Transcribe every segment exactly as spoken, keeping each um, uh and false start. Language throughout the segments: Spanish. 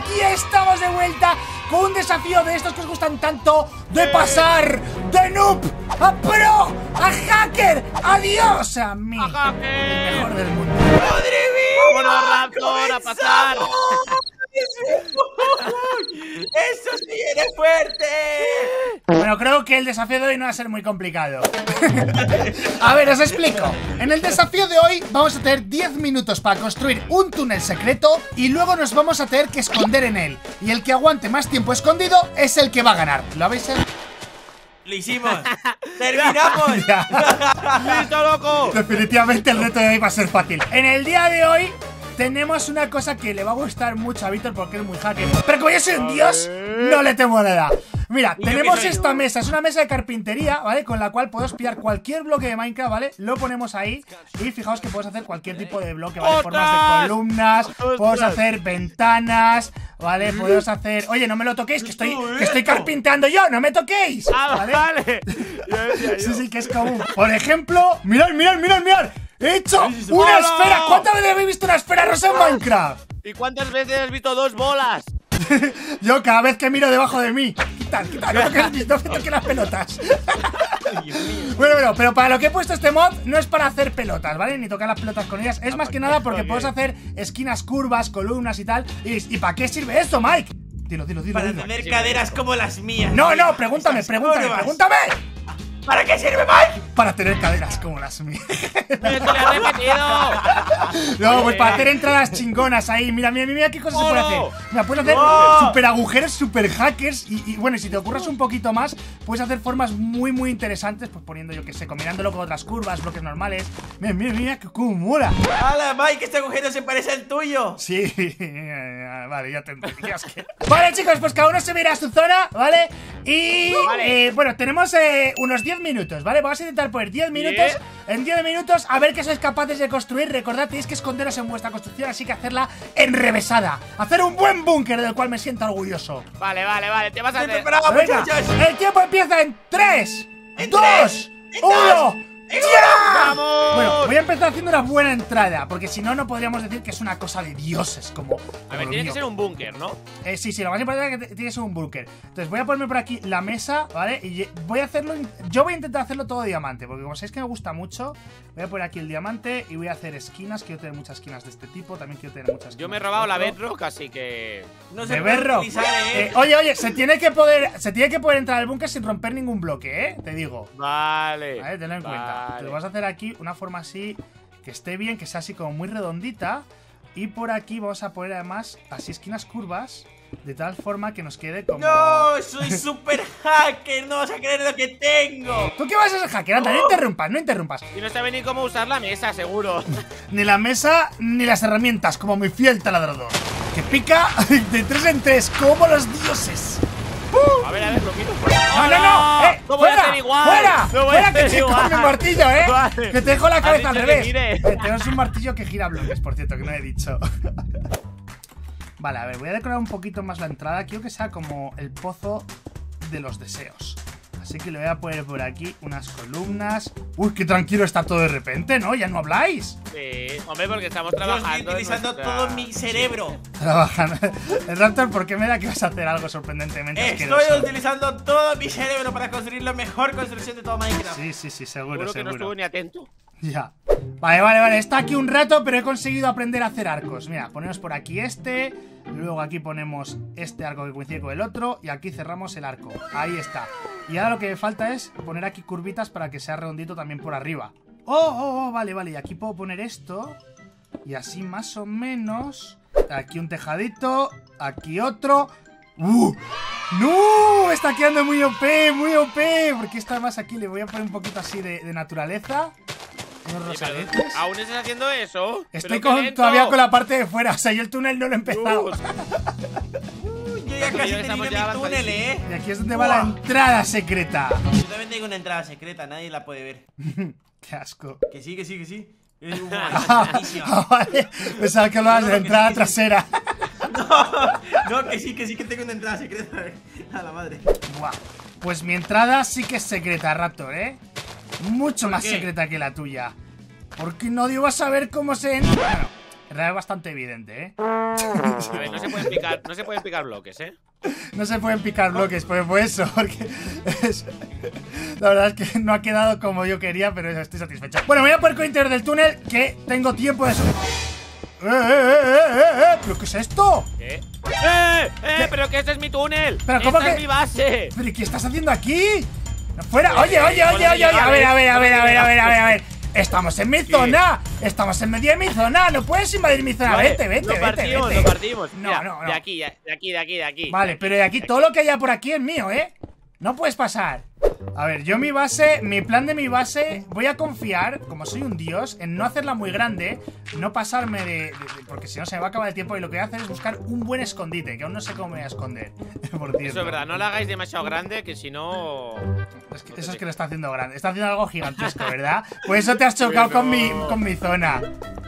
aquí estamos de vuelta con un desafío de estos que os gustan tanto, de pasar de noob a pro, a hacker, a dios, a mí, a hacker, el mejor del mundo. ¡Madre mía! ¡Vámonos, Raptor, a pasar! ¡Eso sí eres fuerte! Bueno, creo que el desafío de hoy no va a ser muy complicado. A ver, os explico. En el desafío de hoy vamos a tener diez minutos para construir un túnel secreto y luego nos vamos a tener que esconder en él. Y el que aguante más tiempo escondido es el que va a ganar. ¿Lo habéis hecho? ¡Lo hicimos! ¡Terminamos! ¡Listo, loco! Definitivamente el reto de hoy va a ser fácil. En el día de hoy tenemos una cosa que le va a gustar mucho a Víctor porque es muy hacker. Pero como yo soy un dios, no le temo nada. Mira, tenemos esta mesa, es una mesa de carpintería, ¿vale? Con la cual podemos pillar cualquier bloque de Minecraft, ¿vale? Lo ponemos ahí y fijaos que puedes hacer cualquier tipo de bloque, ¿vale? Formas de columnas, podemos hacer ventanas, ¿vale? Podemos hacer... Oye, no me lo toquéis, que estoy, que estoy carpinteando yo, no me toquéis. ¿Vale? vale. Sí, sí, que es común. Por ejemplo, mirad, mirad, mirad, mirad. He hecho una esfera. ¿Cuántas veces habéis visto una esfera rosa en Minecraft? ¿Y cuántas veces has visto dos bolas? Yo cada vez que miro debajo de mí. Quita, quita, no toques, no toques las pelotas. Bueno, bueno, pero para lo que he puesto este mod no es para hacer pelotas, ¿vale? Ni tocar las pelotas con ellas. Es más que nada porque puedes hacer esquinas curvas, columnas y tal. ¿Y, ¿y para qué sirve eso, Mike? Dilo, dilo, dilo. Para dilo. tener caderas como las mías. No, no, pregúntame, pregúntame, pregúntame. ¿Para qué sirve, Mike? Para tener caderas como las mías. ¡Te lo he repetido! No, pues para hacer entradas chingonas ahí. Mira, mira, mira qué cosas se puede hacer. Mira, puedes hacer ¡Oh! super agujeros, super hackers. Y, y bueno, y si te ocurras un poquito más, puedes hacer formas muy, muy interesantes. Pues poniendo, yo que sé, combinándolo con otras curvas, bloques normales. Mira, mira, mira, que cómo mola. ¡Hala, Mike! Este agujero se parece al tuyo. Sí, vale, ya te entendías que... Vale, chicos, pues cada uno se verá a su zona, ¿vale? Y Vale. eh, bueno, tenemos eh, unos diez minutos, ¿vale? Vamos a intentar poner diez minutos. En diez minutos, a ver qué sois capaces de construir. Recordad, tenéis que esconderos en vuestra construcción, así que hacerla enrevesada. Hacer un buen búnker del cual me siento orgulloso. Vale, vale, vale, te vas a Estoy hacer... preparado, Venga, muchachos. el tiempo empieza en tres, En dos, tres, en uno. dos, en ¡Ya! ¡Vamos! Bueno, voy a empezar haciendo una buena entrada, porque si no, no podríamos decir que es una cosa de dioses como, como A ver, lo tiene mío. que ser un búnker, ¿no? Eh, sí, sí, lo más importante es que tiene que ser un búnker. Entonces voy a ponerme por aquí la mesa, ¿vale? Y voy a hacerlo, yo voy a intentar hacerlo todo diamante, porque como sabéis que me gusta mucho, voy a poner aquí el diamante y voy a hacer esquinas. Quiero tener muchas esquinas de este tipo, también quiero tener muchas esquinas. Yo me he robado la de otro. bedrock, así que... No se De puede berro. utilizar, ¿eh? Eh, oye, oye, se tiene que poder, se tiene que poder entrar al búnker sin romper ningún bloque, ¿eh? Te digo. Vale. Vale, tenlo en cuenta. Vale. Entonces vamos a hacer aquí una forma así, que esté bien, que sea así como muy redondita. Y por aquí vamos a poner además así esquinas curvas, de tal forma que nos quede como... ¡No! ¡Soy super hacker! ¡No vas a creer lo que tengo! ¿Tú qué vas a ser hacker? Anda, no interrumpas, no interrumpas. Y no sabe ni cómo usar la mesa, seguro. Ni la mesa, ni las herramientas, como mi fiel taladrador, que pica de tres en tres, como los dioses. A ver, a ver, lo miro. ¡No, no, no! ¡Eh! ¡No voy a ¡Fuera! hacer igual! ¡Fuera! ¡No voy ¡Fuera a que hacer te igual! con mi martillo, eh! Vale. Que te dejo la cabeza al Has dicho que revés. gire. Eh, tenemos un martillo que gira bloques, por cierto, que no he dicho. Vale, a ver, voy a decorar un poquito más la entrada. Quiero que sea como el pozo de los deseos. Así que le voy a poner por aquí unas columnas. Uy, qué tranquilo está todo de repente, ¿no? Ya no habláis. Sí, hombre, porque estamos Yo trabajando. estoy utilizando en nuestra- todo mi cerebro. Trabajan. El Raptor, ¿por qué me da que vas a hacer algo sorprendentemente asqueroso? Estoy utilizando todo mi cerebro para construir la mejor construcción de todo Minecraft. Sí, sí, sí, seguro, Seguro que no seguro. estuve ni atento. Ya. Vale, vale, vale. Está aquí un rato, pero he conseguido aprender a hacer arcos. Mira, ponemos por aquí este. Luego aquí ponemos este arco que coincide con el otro. Y aquí cerramos el arco. Ahí está. Y ahora lo que me falta es poner aquí curvitas para que sea redondito también por arriba. Oh, oh, oh, vale, vale. Y aquí puedo poner esto. Y así más o menos. Aquí un tejadito. Aquí otro. ¡Uh! ¡No! Está quedando muy O P, muy O P. Porque está más aquí. Le voy a poner un poquito así de, de naturaleza. Unos Sí, pero rosaletes. ¿aún estás haciendo eso? Estoy Pero qué con, lento. todavía con la parte de fuera. O sea, yo el túnel no lo he empezado. Dios. Uy, yo ya Yo casi ya estamos terminé ya mi túnel, eh. Y aquí es donde va la entrada secreta. Yo también tengo una entrada secreta, nadie la puede ver. Qué asco. Que sí, que sí, que sí. Es un Ah, buenísima. vale. Pensaba que hablabas No, de no, la que entrada sí, que sí. trasera. No, no, que sí, que sí que tengo una entrada secreta. A la madre. Buah. Pues mi entrada sí que es secreta, Raptor, ¿eh? Mucho más qué? secreta que la tuya. Porque nadie va a saber cómo se entra. Bueno, en realidad es bastante evidente, ¿eh? A ver, no se pueden picar, no se pueden picar bloques, ¿eh? No se pueden picar bloques, pues por eso, porque es- la verdad es que no ha quedado como yo quería, pero estoy satisfecho. Bueno, me voy a por el interior del túnel, que tengo tiempo de subir. ¡Eh, eh, eh, eh, eh! ¿Pero qué es esto? ¿Qué? ¡Eh! ¡Eh! ¿Qué? ¡Pero que este es mi túnel! ¿Pero cómo ¡Esta que- es mi base! ¿Pero qué estás haciendo aquí? ¡Fuera! Pues, Oye, oye, eh, oye, oye, oye, a ver, a ver, a ver, a ver, a ver, a ver, a ver. Estamos en mi ¿Qué? zona. Estamos en medio de mi zona. No puedes invadir mi zona. Vale, Vete, vete, lo vete, partimos, vete. lo partimos. No, Mira, no, no. De aquí, de aquí, de aquí, de aquí. Vale, pero de aquí todo lo que haya por aquí es mío, ¿eh? No puedes pasar. A ver, yo mi base, mi plan de mi base, voy a confiar, como soy un dios, en no hacerla muy grande, no pasarme de, de- de- porque si no se me va a acabar el tiempo y lo que voy a hacer es buscar un buen escondite, que aún no sé cómo me voy a esconder. Por cierto. Eso es verdad, no la hagáis demasiado grande, que si no... Es que eso es que lo está haciendo grande. Está haciendo algo gigantesco, ¿verdad? Por eso te has chocado con mi, con mi zona.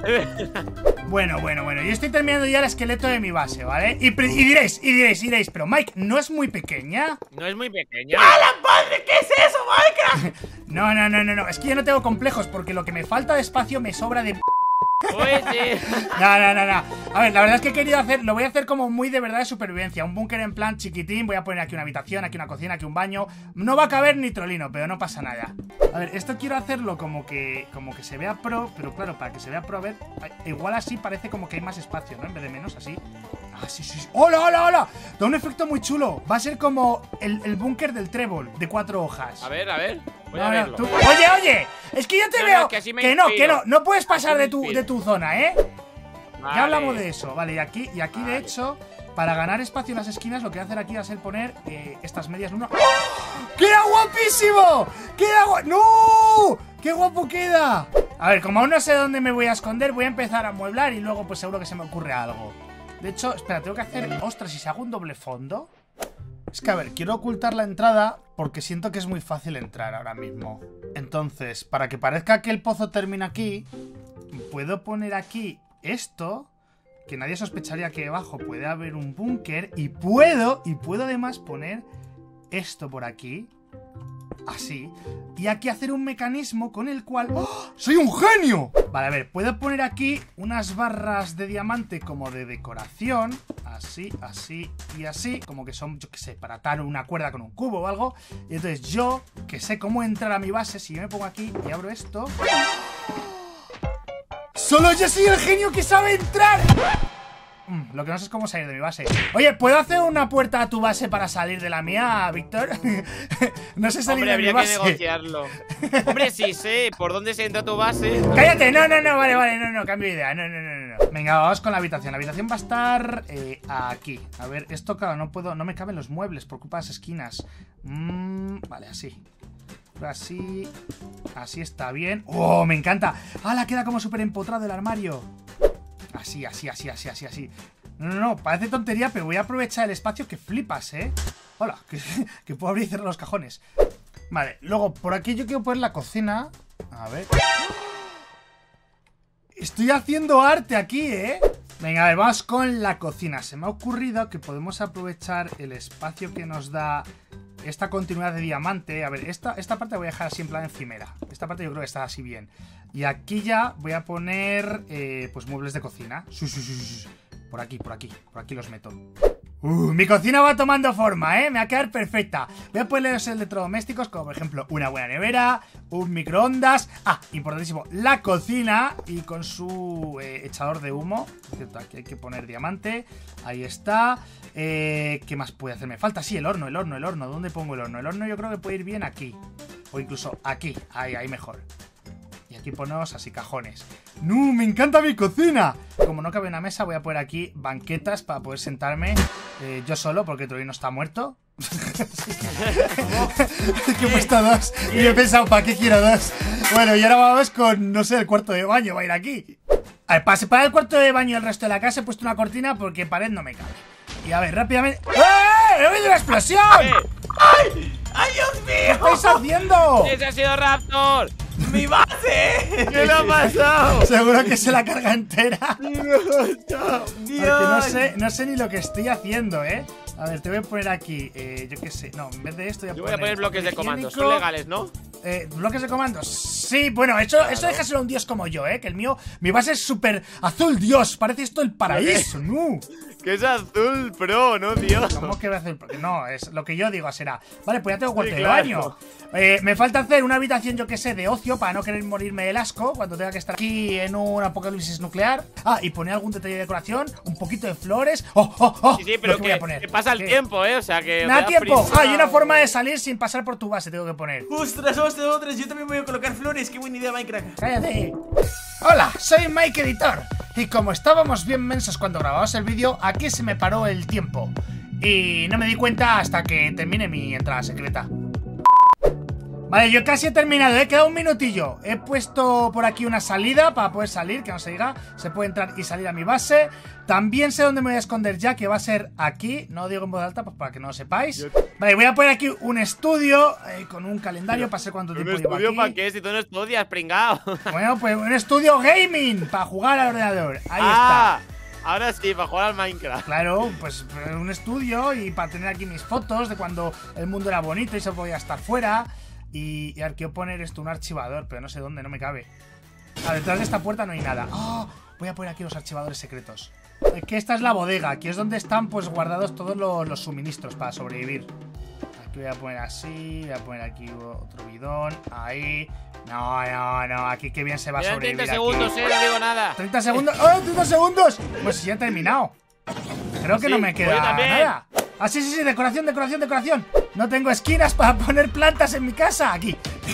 Bueno, bueno, bueno. Yo estoy terminando ya el esqueleto de mi base, ¿vale? Y, pri- y diréis, y diréis, y diréis, pero Mike, ¿no es muy pequeña? No es muy pequeña. ¡La madre! ¿Qué es eso, Minecraft? No, no, no, no, no. Es que yo no tengo complejos porque lo que me falta de espacio me sobra de... Oye, No, no, no, no. A ver, la verdad es que he querido hacer, lo voy a hacer como muy de verdad de supervivencia. Un búnker en plan chiquitín. Voy a poner aquí una habitación, aquí una cocina, aquí un baño. No va a caber ni trolino, pero no pasa nada. A ver, esto quiero hacerlo como que como que se vea pro, pero claro, para que se vea pro, a ver, igual así parece como que hay más espacio, ¿no? En vez de menos, así. Ah, sí, sí, sí. ¡Hola, hola, hola! Da un efecto muy chulo. Va a ser como el, el búnker del trébol, de cuatro hojas. a ver, a ver. Voy No, a no, verlo. tú- Oye, oye, es que yo te No, no, veo que así me que no, que inspiro. no, no puedes pasar Así me de tu, inspiro. de tu zona, ¿eh? Vale. Ya hablamos de eso, vale, y aquí, y aquí de Vale. hecho, para ganar espacio en las esquinas, lo que voy a hacer aquí va a ser poner eh, estas medias lunas. ¡Oh! ¡Queda guapísimo! ¡Queda guapo! ¡No! ¡Qué guapo queda! A ver, como aún no sé dónde me voy a esconder, voy a empezar a amueblar y luego pues seguro que se me ocurre algo. De hecho, espera, tengo que hacer... Ostras, ¿y si hago un doble fondo? Es que, a ver, quiero ocultar la entrada porque siento que es muy fácil entrar ahora mismo. Entonces, para que parezca que el pozo termina aquí, puedo poner aquí esto, que nadie sospecharía que debajo puede haber un búnker, y puedo, y puedo además poner esto por aquí, así, y aquí hacer un mecanismo con el cual... ¡Oh! ¡Soy un genio! Vale, a ver, puedo poner aquí unas barras de diamante como de decoración, así, así y así, como que son, yo qué sé, para atar una cuerda con un cubo o algo, y entonces yo, que sé cómo entrar a mi base, si yo me pongo aquí y abro esto... ¡Solo yo soy el genio que sabe entrar! Mm, lo que no sé es cómo salir de mi base. Oye, ¿puedo hacer una puerta a tu base para salir de la mía, Víctor? No sé salir Hombre, de mi habría que base. negociarlo. Hombre, sí sé por dónde se entra tu base. ¡Cállate! No, no, no, vale, vale, no, no, cambio de idea. No, no, no, no, no. Venga, vamos con la habitación. La habitación va a estar eh, aquí. A ver, esto, claro, no puedo, no me caben los muebles por culpa de las esquinas. Mm, vale, así. Así. Así está bien. ¡Oh, me encanta! ¡Hala! Queda como súper empotrado el armario. Así, así, así, así, así, así. No, no, no, parece tontería, pero voy a aprovechar el espacio que flipas, ¿eh? Hola, que, que puedo abrir y cerrar los cajones. Vale, luego por aquí yo quiero poner la cocina. A ver. Estoy haciendo arte aquí, ¿eh? Venga, a ver, vamos con la cocina. Se me ha ocurrido que podemos aprovechar el espacio que nos da esta continuidad de diamante. A ver, esta, esta parte la voy a dejar así en plan encimera. Esta parte yo creo que está así bien. Y aquí ya voy a poner, eh, pues, muebles de cocina. Sí, sí, sí, sí. Por aquí, por aquí, por aquí los meto. Uh, mi cocina va tomando forma, ¿eh? Me va a quedar perfecta. Voy a poner los electrodomésticos, como por ejemplo una buena nevera, un microondas. Ah, importantísimo, la cocina y con su eh, echador de humo. Por cierto, aquí hay que poner diamante. Ahí está. Eh, ¿Qué más puede hacerme falta? Sí, el horno, el horno, el horno. ¿Dónde pongo el horno? El horno yo creo que puede ir bien aquí. O incluso aquí. Ahí, ahí mejor. Y aquí ponemos así cajones. ¡No! ¡Me encanta mi cocina! Como no cabe una mesa, voy a poner aquí banquetas para poder sentarme eh, yo solo, porque Trolino está muerto. Que he puesto dos y he pensado, ¿para qué quiero dos? Bueno, y ahora vamos con, no sé, el cuarto de baño. Va a ir aquí. A ver, para separar el cuarto de baño y el resto de la casa he puesto una cortina porque pared no me cabe. Y a ver, rápidamente... ¡Eh! ¡He oído una explosión! ¿Qué? ¡Ay! ¡Ay, Dios ¿Qué mío! estáis haciendo? ¡Ese ha sido Raptor! ¡Mi base! ¿Qué le ha pasado? Seguro que se la carga entera. ¡Dios! Porque no sé, no sé ni lo que estoy haciendo, ¿eh? A ver, te voy a poner aquí, eh, yo qué sé. No, en vez de esto voy a Yo poner... voy a poner bloques de papel comandos. higiénico. Son legales, ¿no? Eh, ¿bloques de comandos? Sí, bueno, eso, claro. Eso déjaselo a un dios como yo, ¿eh? Que el mío, mi base es súper azul, Dios. Parece esto el paraíso, ¿no? Que es azul pro, ¿no, tío? ¿Cómo que va a hacer? No, es lo que yo digo, será. Vale, pues ya tengo cuarto sí, de claro. baño. Eh, me falta hacer una habitación, yo que sé, de ocio para no querer morirme del asco cuando tenga que estar aquí en un apocalipsis nuclear. Ah, y poner algún detalle de decoración, un poquito de flores. ¡Oh, oh, oh! Sí, sí, pero que, voy a poner? que pasa el ¿Qué? tiempo, ¿eh? O sea, que... Me da tiempo. prisa. Ah, y una forma de salir sin pasar por tu base, tengo que poner. ¡Ostras, ostras, ostras! Yo también voy a colocar flores. ¡Qué buena idea, Minecraft! ¡Cállate! Hola, soy Mike Editor. Y como estábamos bien mensos cuando grabamos el vídeo, aquí se me paró el tiempo. Y no me di cuenta hasta que termine mi entrada secreta. Vale, yo casi he terminado, he quedado un minutillo. He puesto por aquí una salida para poder salir, que no se diga. Se puede entrar y salir a mi base. También sé dónde me voy a esconder ya, que va a ser aquí. No lo digo en voz alta, pues para que no lo sepáis. Vale, voy a poner aquí un estudio eh, con un calendario para saber cuánto tiempo llevo aquí. ¿Un estudio para qué? Si tú no estudias, pringao. Bueno, pues un estudio gaming para jugar al ordenador. Ahí ah, está. Ahora sí, para jugar al Minecraft. Claro, pues un estudio y para tener aquí mis fotos de cuando el mundo era bonito y se podía estar fuera. Y, y ahora quiero poner esto, un archivador, pero no sé dónde, no me cabe. Ah, detrás de esta puerta no hay nada. Oh, voy a poner aquí los archivadores secretos. Es que esta es la bodega, aquí es donde están pues guardados todos los, los suministros para sobrevivir. Aquí voy a poner así, voy a poner aquí otro bidón, ahí. No, no, no, aquí qué bien se va a sobrevivir. treinta segundos, eh, no digo nada. ¿treinta segundos? ¡Oh, treinta segundos! Pues ya he terminado. Creo que sí, no me queda también. nada. Ah, sí, sí, sí, decoración, decoración, decoración. No tengo esquinas para poner plantas en mi casa. Aquí.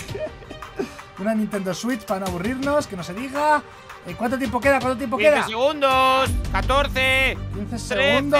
Una Nintendo Switch para no aburrirnos, que no se diga. Eh, ¿Cuánto tiempo queda? ¿Cuánto tiempo quince queda? segundos, catorce, quince segundos.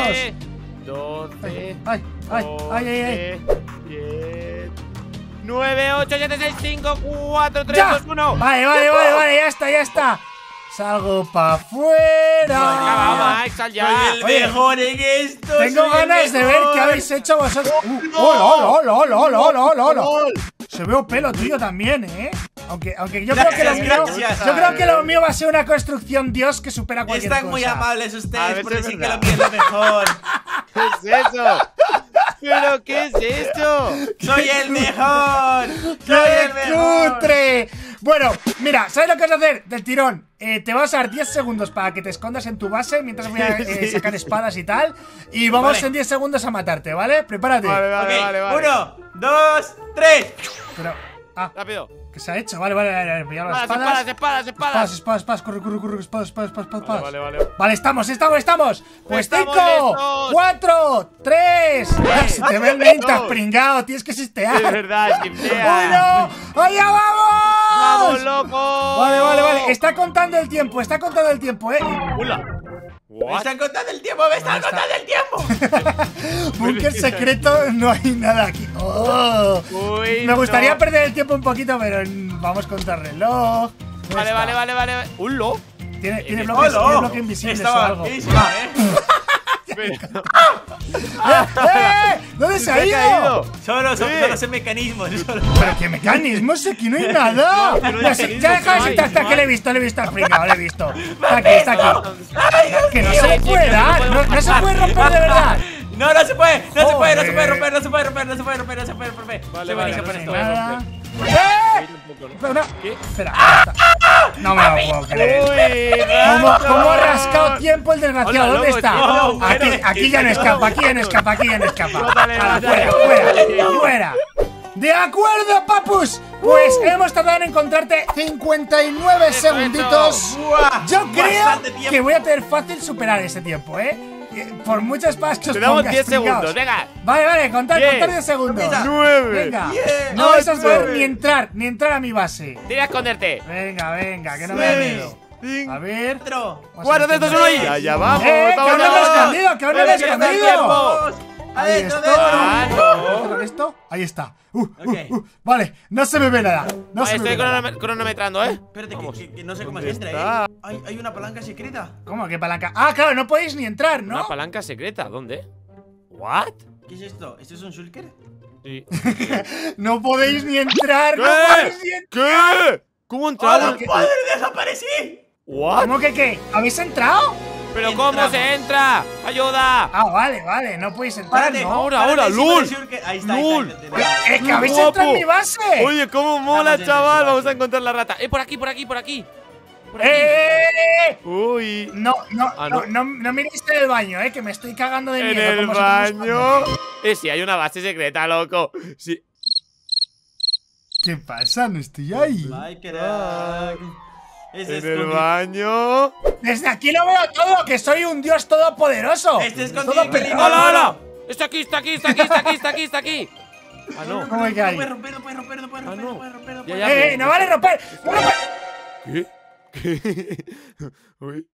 doce, Ay, ay, ay, ay, ay. diez, nueve, ocho, siete, seis, cinco, cuatro, tres, ¡Ya! dos, uno. Vale, vale, vale, vale, ya está, ya está. Salgo para afuera. Vamos, Mike, sal ya. Soy el Oye, mejor en esto. Tengo soy el ganas de ver mejor. qué habéis hecho vosotros. Uh, ¡Hola, hola, hola, hola, hola, hola, hola! Se veo pelo tuyo también, ¿eh? Aunque, aunque yo Gracias, creo que lo mío, gracias. yo creo que lo mío va a ser una construcción Dios que supera cualquier Están cosa. muy amables A ustedes ver por si es decir que lo verdad. mío es lo mejor. ¿Qué es eso? ¿Pero qué es esto? ¡Soy el mejor! ¡Soy ¡Qué el mejor! cutre! Bueno, mira, ¿sabes lo que vas a hacer? Del tirón. Eh, te vas a dar diez segundos para que te escondas en tu base mientras voy a eh, sacar espadas y tal. Y vamos Vale. en diez segundos a matarte, ¿vale? Prepárate. Vale, vale, Ok, vale, vale. uno, dos, tres. Pero, ah, Rápido. ¿qué se ha hecho? Vale, vale, vale, vale. Pillar las Espadas, espadas. espadas, espadas, Espadas, espadas. espadas, espadas, corre, corre, corre, espadas, espadas, espadas, espadas. Vale, vale, vale. Vale, estamos, estamos, estamos. Pues Estamos cinco, listos. cuatro, tres. Se te ve el lenta, dos. pringao, tienes que Es sistear. verdad, sin idea. ¡Uno! ¡Allá vamos! ¡Vamos, loco! Vale, vale, vale. Está contando el tiempo, está contando el tiempo, eh. ¡Hola! Me What? están contando el tiempo, me están ¿Dónde está? contando el tiempo. Búnker secreto, no hay nada aquí. Oh. Uy, Me gustaría no. perder el tiempo un poquito, pero mm, vamos contra reloj. ¿Dónde Vale, está? vale, vale, vale. ¡Un lo! Tiene, tiene Eh, bloques, ¡Hola! tiene bloque invisible o Estaba algo. buenísima, ¿eh? Pero- ¡Eh! ¿Dónde se ha Se ido? ha caído. Solo son Sí. solo son mecanismos. Solo. ¿Pero qué mecanismos? Aquí no hay nada. No, pero No, hay sí, mecanismos, ya deja de no hay, está, está, no que le he hay. visto, le he visto al pringao, le he visto. Está aquí, está aquí. ¡Ay, Dios Que no mío! se le puede dar, no, no se puede romper de verdad. No, no se puede, no se puede, no se puede Joder. romper, no se puede romper, no se puede romper, no se puede romper. Vale, Soy vale, buenísimo no con se esto. puede. Nada. romper. ¡Eh! Espera, una- ¿Qué? Espera, ya está. No me lo puedo creer. ¡Uy! ¿Cómo, rato! cómo ha rascado tiempo el desgraciado? Hola, ¿Dónde loco, está? tío. Aquí, Bueno, aquí ya no escapa, aquí ya no escapa, aquí ya no escapa. Bótale, Ala, bótale. fuera, fuera, fuera. De acuerdo, papus. Pues hemos tardado en encontrarte cincuenta y nueve Eso, segunditos. eso. Buah, Yo creo bastante tiempo. que voy a tener fácil superar ese tiempo, ¿eh? Eh, Por muchas espadas que os Te damos pongas, diez pringaos. segundos, venga. Vale, vale, contar, Diez. contar diez segundos. Empieza. ¡Nueve! Venga, Diez. no vais a Ocho. poder ni entrar, ni entrar a mi base. Tira a esconderte. Venga, venga, que no me da Seis, miedo. cinco, A ver. Cuatro. Vamos a cuatro, tres, dos, uno y. intentar- Allá vamos. ¡Eh! ¡Que vamos, aún no me he vamos. escondido! ¡Que aún no me he Empieza el escondido! tiempo. Vamos. Ahí Adentro, estoy. adentro. Ah, no. ¿Cerrar esto? Ahí está. Uh, uh, Ok. uh. Vale, no se me ve nada. No Vale, se me estoy ve nada. cronom- cronometrando, ¿eh? Espérate, que, Vamos. que- que no sé cómo se ¿Dónde entra, está? ¿eh? Hay, hay una palanca secreta. ¿Cómo? ¿Qué palanca? Ah, claro, no podéis ni entrar, ¿no? Una palanca secreta, ¿dónde? ¿What? ¿Qué es esto? ¿Esto es un shulker? Sí. No podéis ni entrar, no ¿Qué? podéis ni entrar. ¿Qué? ¿Cómo entraron? ¡Hola, padre! ¡Desaparecí! ¿What? ¿Cómo que qué? ¿Habéis entrado? ¿Pero cómo entramos. se entra? ¡Ayuda! Ah, vale, vale, no podéis entrar, Párate, ¿no? Ahora, párate, ahora, sí, lul. puedes ir que- Ahí está, ahí está, Lul. ahí está. ¡Eh, que habéis Guapo. entrado en mi base! Oye, cómo mola, Estamos chaval. dentro, Vamos a sí. encontrar la rata. Eh, por aquí, por aquí, por aquí. Por aquí. ¡Eh! Uy. No, no, Ah, no, no. no, no miréis en el baño, eh, que me estoy cagando de En miedo. el con vosotros baño. buscando. Eh, sí, hay una base secreta, loco. Sí. ¿Qué pasa? No estoy ahí. Like crack. Ese En el escondi- baño. Desde aquí lo veo todo, que soy un dios todopoderoso. Este Todo escondite pe- peligroso. ¡Hola, hola! Está aquí, está aquí, está aquí, está aquí, está aquí, está aquí. Ah, no. ¿Cómo que hay? No puedes romper, no puedes romper, no puedes Ah, romper, no. no puedes romper, no Ya, puedes ya. romper. ¡Eh, no vale romper! ¡No romper! ¿Qué? ¿Qué? Uy.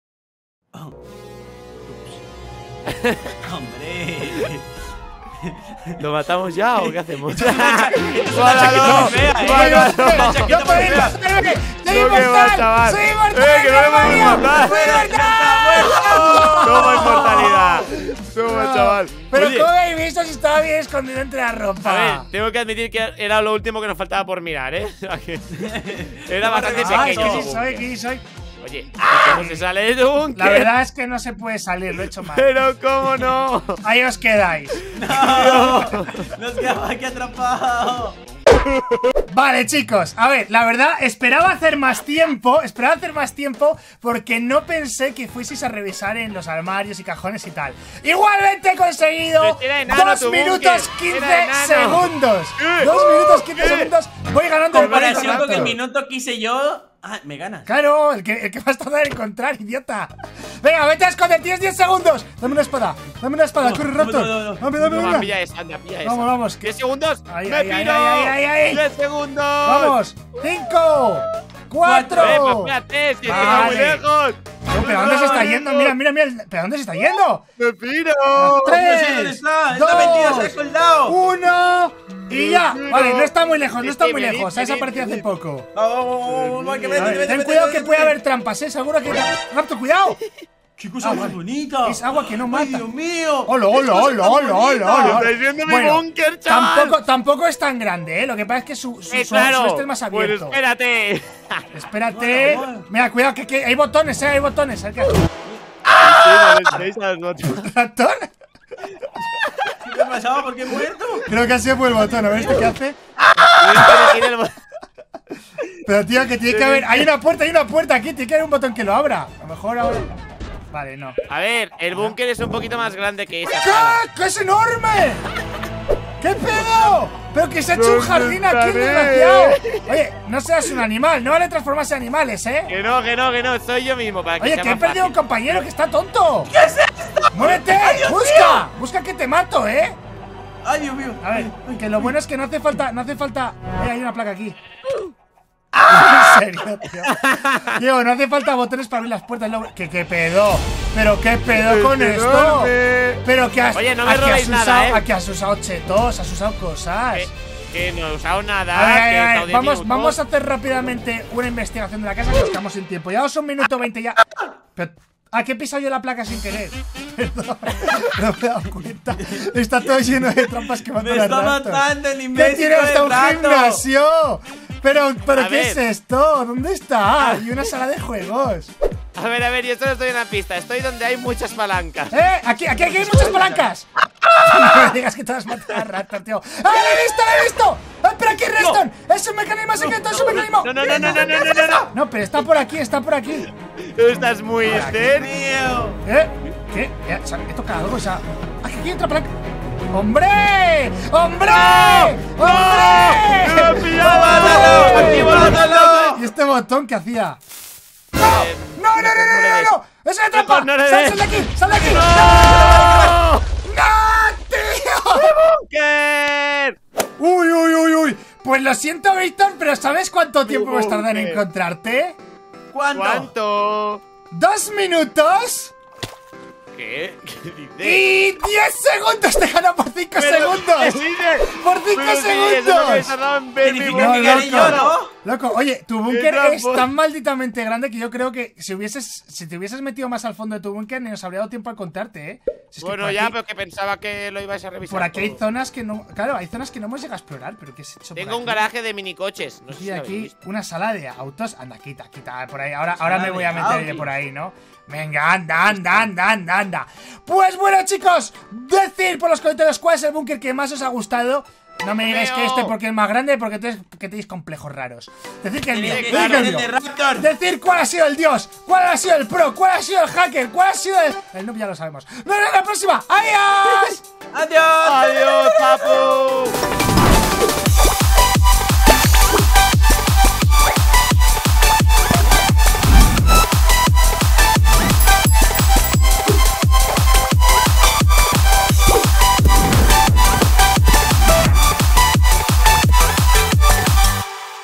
Hombre. ¿Lo matamos ya o qué hacemos? chaqueta ¡Mátalo! muy fea, eh. ¡Mátalo! Una chaqueta ¡No puedo muy fea. inmortal! ¡Soy No, que va, inmortal! chaval. ¡Soy inmortal! ¡Eh, que no le vamos a demonio! matar! ¡Soy inmortal! ¡Toma inmortalidad! ¡Toma, No, chaval! Pero Oye, ¿cómo habéis visto si estaba bien escondido entre la ropa? a ver, tengo que admitir que era lo último que nos faltaba por mirar, ¿eh? O sea que era No, bastante no, Ah, pequeño. que sí soy, que sí soy. Oye, ¿y cómo se sale de un La verdad es que no se puede salir, lo he hecho mal. Pero cómo no. Ahí os quedáis. No. Nos quedamos aquí atrapados. Vale, chicos, a ver, la verdad, esperaba hacer más tiempo, esperaba hacer más tiempo porque no pensé que fueseis a revisar en los armarios y cajones y tal. Igualmente he conseguido Era enano dos tu minutos búnker, quince era enano. segundos. ¿Qué? dos minutos quince ¿Qué? segundos, voy ganando el Comparación rato. con el minuto que hice yo. Ah, me ganas. Claro, el que, el que vas a tardar en encontrar, idiota. Venga, vete a esconder, tienes diez segundos. Dame una espada, dame una espada, No, corre no, Raptor. no, no, no. Dame, dame, Toma, dame. pilla esa, anda, pilla esa. Vamos, vamos. ¿diez segundos? Ay, ¡Me ay, ay, piro! ay, ay, ay. ¡diez segundos! Vamos, cinco, cuatro. ¡Eh, espérate! ¡Si está muy Vale. lejos! No, ¿pero dónde se está yendo? Mira, mira, mira. ¿Pero dónde se está yendo? ¡Me piro! No sé dónde Tres, está. Está metido, se ha dos, colgado. uno y ya. Mira. Vale, no está muy lejos, no está Sí, muy sí, lejos. sí, Ha sí, desaparecido sí, hace sí. poco. Vamos, vamos, vamos, hay que A vete, ver, vete, ten vete, cuidado vete, que puede vete. haber trampas, ¿eh? Seguro que... Raptor, cuidado. ¡Qué cosa Ah, más vale. bonita! Es agua que no mata. ¡Ay, Dios mío! Hola, ¡Qué hola, cosa hola, tan hola, bonita! hola, hola. ¡Estáis viendo mi Bueno, búnker, chaval! Tampoco, tampoco es tan grande, ¿eh? Lo que pasa es que su, su, ¡Eh, su, claro! su este es más Pues abierto. espérate. Espérate. Bueno, bueno. Mira, cuidado que, que hay botones, ¿eh? Hay botones. ¿eh? ¿Raptor? ¿Qué te ha pasado? ¿Por qué he muerto? Creo que ha sido por el botón. A ver, ¿este qué hace? Pero tío, que tiene que haber. Hay una puerta, hay una puerta aquí. Tiene que haber un botón que lo abra. A lo mejor ahora. Vale, no. A ver, el búnker es un poquito más grande que esa sala. ¿Qué? ¡Que es enorme! ¿Qué pedo? Pero que se ha hecho un ¿Dónde jardín aquí, el estaré? desgraciado. Oye, no seas un animal. No vale transformarse en animales, ¿eh? Que no, que no, que no, soy yo mismo para que Oye, sea que he más perdido un fácil. compañero que está tonto. ¿Qué es esto? ¡Muévete! ¡Busca! ¡Busca que te mato, eh! ¡Ay, Dios mío! A ver, Ay, ay, que lo bueno es que no hace falta, no hace falta. Eh, hay una placa aquí. En serio, tío. Diego, no hace falta botones para abrir las puertas. lo- ¿Qué, qué pedo? ¿Pero qué pedo con Es esto? enorme. Pero que has, Oye, no me ¿a qué robéis has nada, usado, ¿eh? ¿a qué has usado chetos? ¿Has usado cosas? Que, que no he usado nada. A ver, a ver, que he a ver, estado diez vamos, minutos. vamos a hacer rápidamente una investigación de la casa que nos quedamos sin tiempo. Ya son un minuto veinte ya. Pero, ¿a qué he pisado yo la placa sin querer? Perdón, no me he dado cuenta. Está todo lleno de trampas que matan ¡Me a está Raptor. matando el ¿Qué imbécil tiene hasta del un rato! gimnasio? Pero, pero A ¿qué ver. es esto? ¿Dónde está? Y una sala de juegos. A ver, a ver, yo solo estoy en una pista. Estoy donde hay muchas palancas. ¡Eh! Aquí, aquí, aquí hay muchas palancas. No me digas que te vas a matar a Raptor, tío. ¡Ah, la he visto, la he visto! ¡Ah, pero aquí Reston! ¡Es un mecanismo secreto, es un mecanismo! No, no, no, no, no, no, no, no, no. No, pero está por aquí, está por aquí. Estás muy ¡Dios cerca. mío! ¿Eh? ¿Qué? ¿Eh? O sea, ¿he tocado algo? O sea, aquí hay otra placa. ¡Hombre! ¡Hombre! ¡Hombre! ¡Me ha pillado! ¡Mátalo! ¡Activo, mátalo! ¿Y este botón qué hacía? Eh, ¡No, no, no, no, no, no! no! ¡Es una trampa! No, no le ¡Sal, des. sal de aquí! ¡Sal de aquí! ¡No! ¡No, tío! ¡Búnker! ¡Uy, uy, uy, uy! Pues lo siento, Víctor, pero ¿sabes cuánto tiempo vas a tardar en búnker. encontrarte? ¿Cuánto? ¿Cuánto? ¡Dos minutos! ¿Qué? ¿Qué dices? ¡Y diez segundos! ¡Te gano por cinco Pero, ¿qué segundos! dices? ¡Por cinco Pero sí, eso es lo que he segundos! tardado en ver mi Significa No, que búnker. gané loco. yo, ¿no? Loco, oye, tu búnker ¡Qué es trampo! tan malditamente grande que yo creo que si hubieses, si te hubieses metido más al fondo de tu búnker ni nos habría dado tiempo a contarte, ¿eh? Si es que Bueno, por ya, aquí- pero que pensaba que lo ibais a revisar. Por aquí hay todo. zonas que no. Claro, hay zonas que no hemos llegado a explorar, pero ¿qué has hecho por Tengo un aquí? garaje de minicoches. No sé Y si lo habéis aquí visto. una sala de autos. Anda, quita, quita por ahí. Ahora, ahora Sala me voy de a meter de autos. por ahí, ¿no? Venga, anda, anda, anda, anda, anda. Pues bueno, chicos, decid por los comentarios cuál es el búnker que más os ha gustado. No me digáis que este porque es más grande, porque tenéis, que tenéis complejos raros. Decid que el mío, Tiene que decid que el ser mío. el de Raptor. Decir cuál ha sido el dios, cuál ha sido el pro, cuál ha sido el hacker, cuál ha sido el... El noob ya lo sabemos. ¡Nos vemos en la próxima! ¡Adiós! ¡Adiós! ¡Adiós, papu!